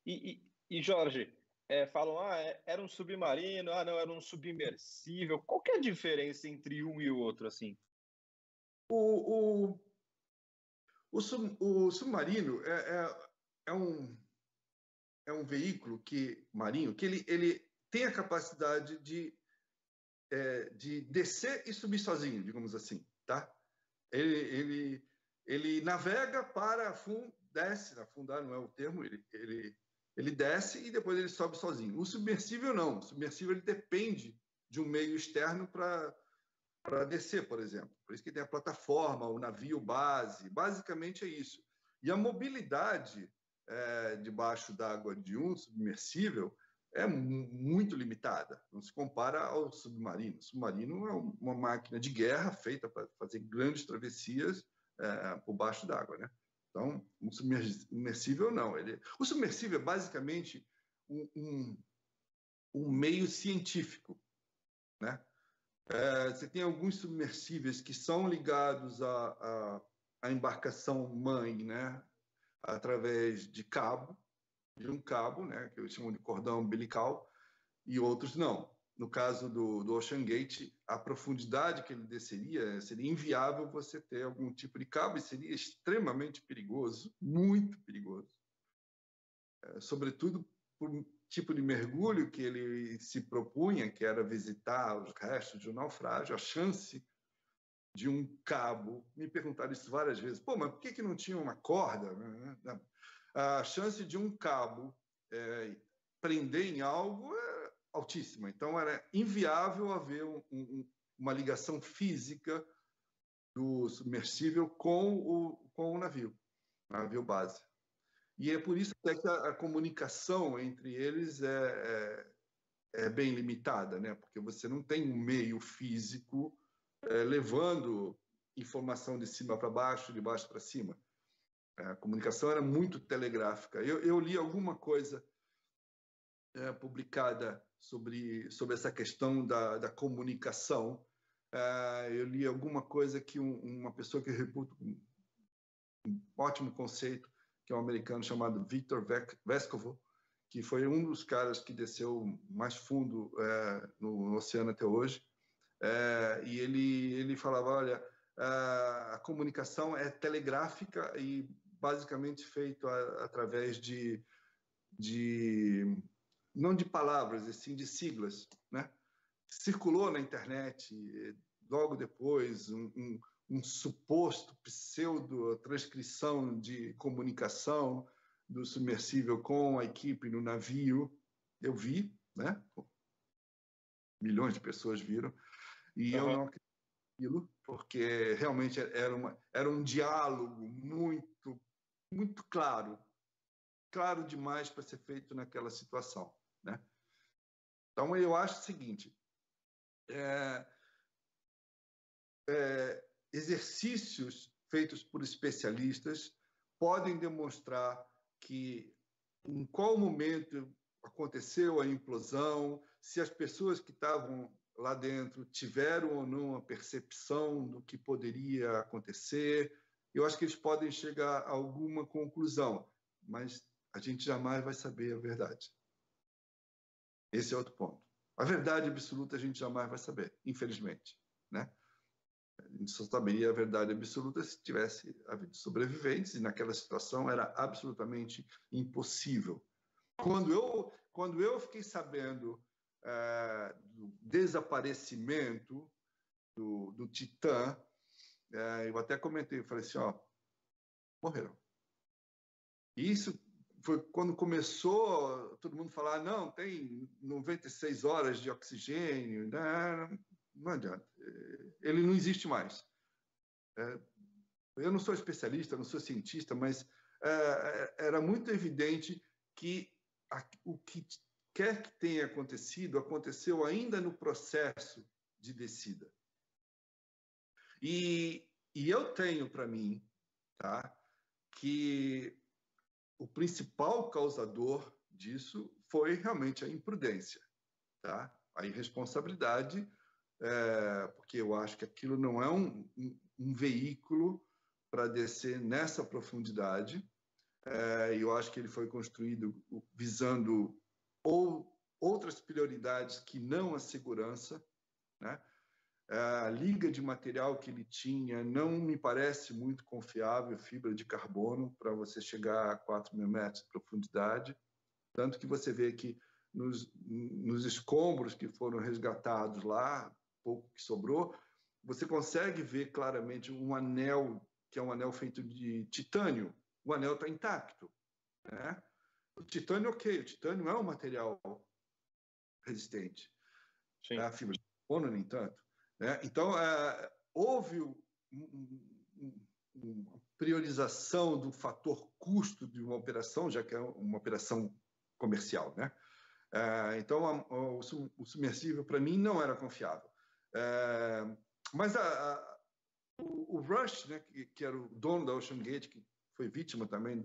Jorge, falam, era um submarino, não, era um submersível. Qual que é a diferença entre um e o outro, assim? O, o submarino é um veículo marinho que ele tem a capacidade de descer e subir sozinho, digamos assim, tá? Ele navega para desce, afundar não é o termo, ele desce e depois ele sobe sozinho. O submersível não, o submersível ele depende de um meio externo para descer, por exemplo. Por isso que tem a plataforma, o navio base, basicamente é isso. E a mobilidade debaixo d'água de um submersível é muito limitada, não se compara ao submarino. O submarino é uma máquina de guerra feita para fazer grandes travessias por baixo d'água, né? Então, o submersível não. O submersível é basicamente um meio científico, né? Você tem alguns submersíveis que são ligados à embarcação mãe, né? Através de um cabo, né? Que eles chamam de cordão umbilical, e outros não. No caso do Ocean Gate, a profundidade que ele desceria seria inviável você ter algum tipo de cabo e seria extremamente perigoso, muito perigoso. Sobretudo por um tipo de mergulho que ele se propunha, que era visitar os restos de um naufrágio, a chance de um cabo, me perguntaram isso várias vezes, mas por que não tinha uma corda? A chance de um cabo prender em algo é altíssima. Então, era inviável haver uma ligação física do submersível com o navio base. E é por isso até que a comunicação entre eles é bem limitada, né? Porque você não tem um meio físico levando informação de cima para baixo, de baixo para cima. A comunicação era muito telegráfica. Eu li alguma coisa publicada sobre essa questão da comunicação. Eu li alguma coisa que uma pessoa que reputa um ótimo conceito, que é um americano chamado Victor Vescovo, que foi um dos caras que desceu mais fundo no oceano até hoje. E ele falava, olha, a comunicação é telegráfica e basicamente feito através não de palavras, e sim de siglas, né? Circulou na internet logo depois um suposto pseudo-transcrição de comunicação do submersível com a equipe no navio. Eu vi, né? Milhões de pessoas viram, e eu não acredito naquilo, porque realmente era um diálogo muito claro demais para ser feito naquela situação, né? Então, eu acho o seguinte, exercícios feitos por especialistas podem demonstrar que em qual momento aconteceu a implosão, se as pessoas que estavam lá dentro tiveram ou não a percepção do que poderia acontecer. Eu acho que eles podem chegar a alguma conclusão, mas a gente jamais vai saber a verdade. Esse é outro ponto. A verdade absoluta a gente jamais vai saber, infelizmente, né? A gente só saberia a verdade absoluta se tivesse havido sobreviventes, e naquela situação era absolutamente impossível. Quando eu fiquei sabendo do desaparecimento do Titã, eu até comentei, falei assim, morreram. E isso foi quando começou todo mundo falar, não, tem 96 horas de oxigênio, não adianta, ele não existe mais. Eu não sou especialista, não sou cientista, mas era muito evidente que o que quer que tenha acontecido, aconteceu ainda no processo de descida. E eu tenho para mim, tá, que o principal causador disso foi realmente a imprudência, tá? A irresponsabilidade, porque eu acho que aquilo não é um veículo para descer nessa profundidade. Eu acho que ele foi construído visando outras prioridades que não a segurança, né? A liga de material que ele tinha não me parece muito confiável, fibra de carbono, para você chegar a 4.000 metros de profundidade. Tanto que você vê que nos escombros que foram resgatados lá, pouco que sobrou, você consegue ver claramente um anel, que é um anel feito de titânio. O anel está intacto, né? O titânio, ok, o titânio é um material resistente. Sim. A fibra de carbono, no entanto. Né? Então, houve uma priorização do fator custo de uma operação, já que é uma operação comercial. Né? Então, o submersível, para mim, não era confiável. Mas o Rush, né, que era o dono da Ocean Gate, que foi vítima também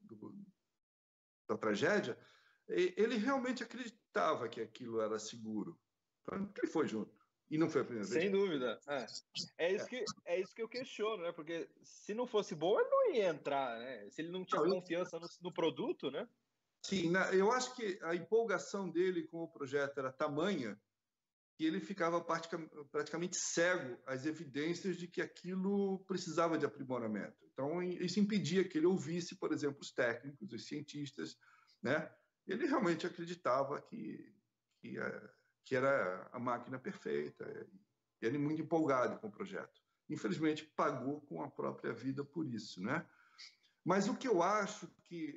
da tragédia, ele realmente acreditava que aquilo era seguro. Tanto que ele foi junto. E não foi a primeira vez. Sem dúvida. É isso que eu questiono, né? Porque se não fosse bom, ele não ia entrar, né? Se ele não tinha confiança no produto, né? Sim, eu acho que a empolgação dele com o projeto era tamanha que ele ficava praticamente cego às evidências de que aquilo precisava de aprimoramento. Então, isso impedia que ele ouvisse, por exemplo, os técnicos, os cientistas, né? Ele realmente acreditava que era a máquina perfeita. E ele muito empolgado com o projeto. Infelizmente, pagou com a própria vida por isso, né? Mas o que eu acho que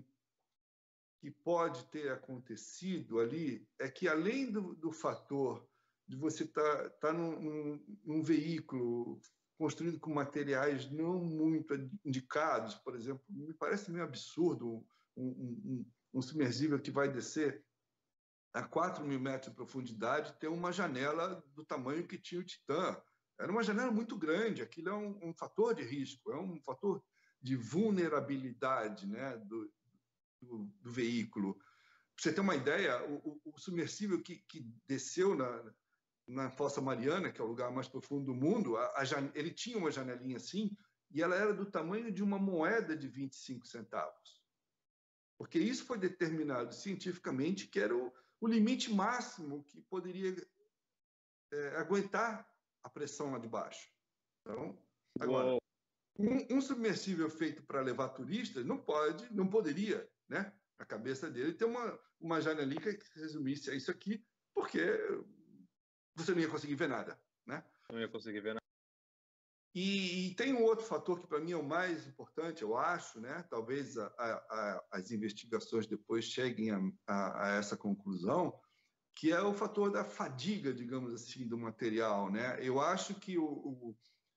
pode ter acontecido ali é que, além do fator de você estar num veículo construído com materiais não muito indicados, por exemplo, me parece meio absurdo um submersível que vai descer a 4.000 metros de profundidade ter uma janela do tamanho que tinha o Titã. Era uma janela muito grande, aquilo é um fator de risco, é um fator de vulnerabilidade, né, do veículo. Para você ter uma ideia, o submersível que desceu na Fossa Mariana, que é o lugar mais profundo do mundo, ele tinha uma janelinha assim, e ela era do tamanho de uma moeda de 25 centavos. Porque isso foi determinado cientificamente que era o limite máximo que poderia aguentar a pressão lá de baixo. Então, agora, um submersível feito para levar turistas não poderia, né? A cabeça dele ter uma janelinha que resumisse a isso aqui, porque você não ia conseguir ver nada, né? Não ia conseguir ver nada. E tem um outro fator que para mim é o mais importante, eu acho, né? Talvez as investigações depois cheguem a essa conclusão, que é o fator da fadiga, digamos assim, do material, né? Eu acho que o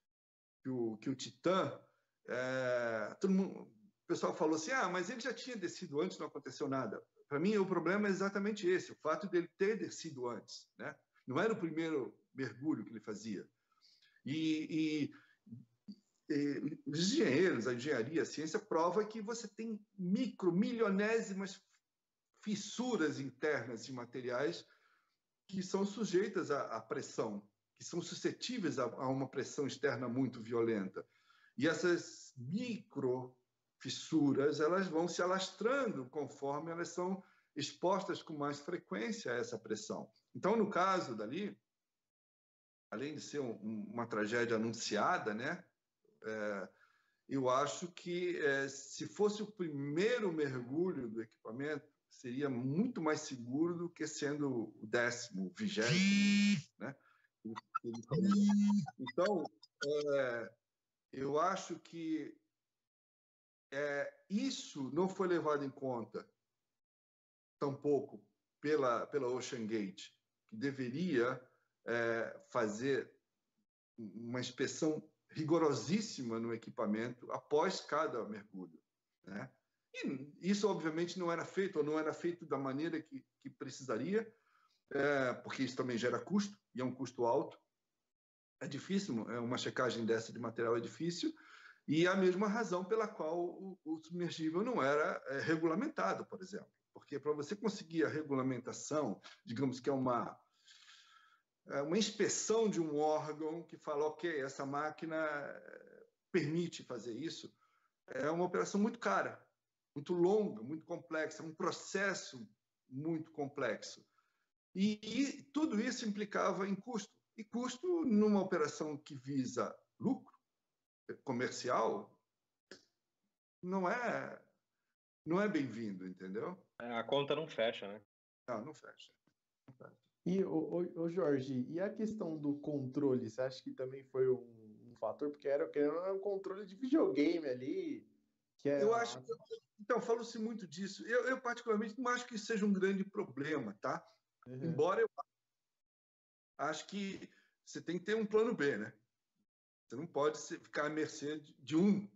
Titã, o pessoal falou assim, mas ele já tinha descido antes, não aconteceu nada. Para mim, o problema é exatamente esse, o fato dele ter descido antes, né? Não era o primeiro mergulho que ele fazia. E os engenheiros, a engenharia, a ciência prova que você tem milionésimas fissuras internas de materiais que são sujeitas à pressão, que são suscetíveis a uma pressão externa muito violenta. E essas microfissuras, elas vão se alastrando conforme elas são expostas com mais frequência a essa pressão. Então, no caso dali, além de ser uma tragédia anunciada, né, eu acho que se fosse o primeiro mergulho do equipamento, seria muito mais seguro do que sendo o 10º, o 20º, né? Então, eu acho que isso não foi levado em conta tampouco pela Ocean Gate, que deveria fazer uma inspeção rigorosíssima no equipamento após cada mergulho, né? E isso, obviamente, não era feito, ou não era feito da maneira que precisaria, porque isso também gera custo, e é um custo alto. É difícil, uma checagem dessa de material é difícil, e a mesma razão pela qual o submergível não era regulamentado, por exemplo. Porque para você conseguir a regulamentação, digamos que é uma inspeção de um órgão que fala, ok, essa máquina permite fazer isso, é uma operação muito cara. muito longa, muito complexa, um processo muito complexo. E tudo isso implicava em custo. E custo, numa operação que visa lucro comercial, não é bem-vindo, entendeu? A conta não fecha, né? Não fecha. Não fecha. E, Jorge, e a questão do controle, você acha que também foi um fator? Porque era um controle de videogame ali, que é... Eu acho que... Então, fala-se muito disso. Eu, particularmente, não acho que isso seja um grande problema, tá? Uhum. Embora eu acho que você tem que ter um plano B, né? Você não pode ficar à mercê de um.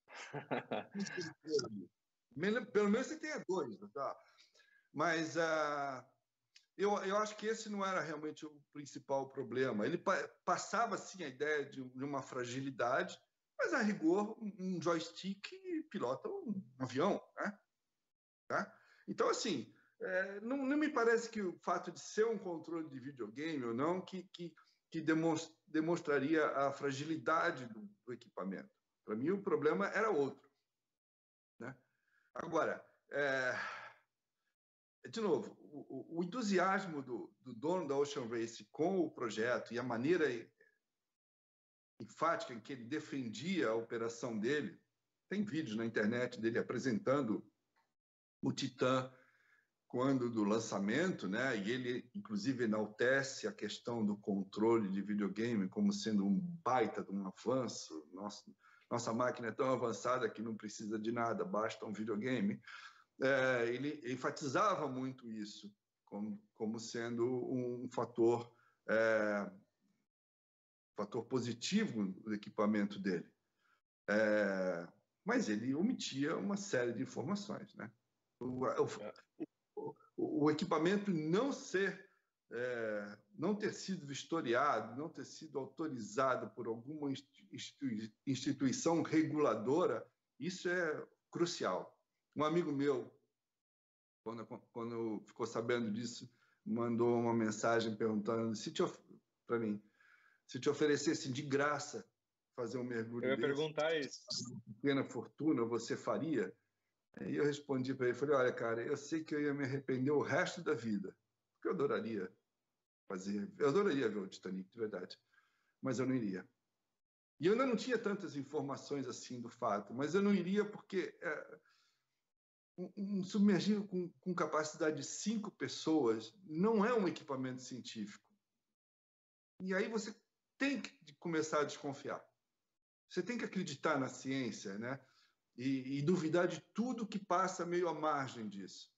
Pelo menos você tenha dois, tá? Mas eu acho que esse não era realmente o principal problema. Ele passava, sim, a ideia de uma fragilidade, mas, a rigor, um joystick pilota um avião, né? Tá? Então, assim, não me parece que o fato de ser um controle de videogame ou não que demonstraria a fragilidade do equipamento. Para mim, o problema era outro, né? Agora, de novo, o entusiasmo do dono da Ocean Race com o projeto e a maneira enfática em que ele defendia a operação dele, tem vídeos na internet dele apresentando o Titan quando do lançamento, né? E ele, inclusive, enaltece a questão do controle de videogame como sendo um baita de um avanço. Nossa máquina é tão avançada que não precisa de nada, basta um videogame. Ele enfatizava muito isso como sendo um fator positivo do equipamento dele. Mas ele omitia uma série de informações, né? O equipamento não ter sido vistoriado, não ter sido autorizado por alguma instituição reguladora, isso é crucial. Um amigo meu, quando ficou sabendo disso, mandou uma mensagem perguntando para mim, se te oferecessem de graça fazer um mergulho Eu ia desse, perguntar isso. uma pequena fortuna, você faria? E eu respondi para ele, falei, olha, cara, eu sei que eu ia me arrepender o resto da vida, porque eu adoraria ver o Titanic, de verdade, mas eu não iria. E eu ainda não tinha tantas informações assim do fato, mas eu não iria porque um submergível com capacidade de 5 pessoas não é um equipamento científico. E aí você tem que começar a desconfiar. Você tem que acreditar na ciência, né? E duvidar de tudo que passa meio à margem disso.